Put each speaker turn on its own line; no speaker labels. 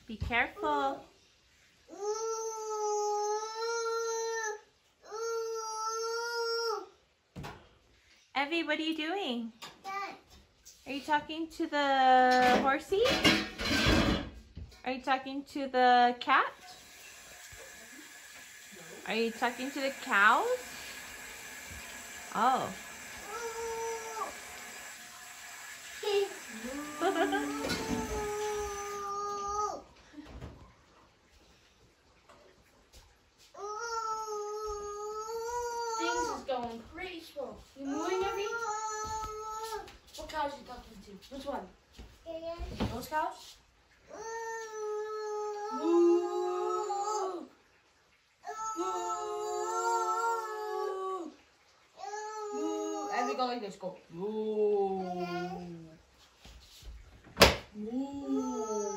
Be careful. Evie, what are you doing? Are you talking to the horsey? Are you talking to the cat? Are you talking to the cows? Oh.
Things is going pretty slow. You mooing, Evie? What cows are you talking to? Which one? Those cows? Moo! Moo! Moo! Evie, go like this. Go. Moo! Moo!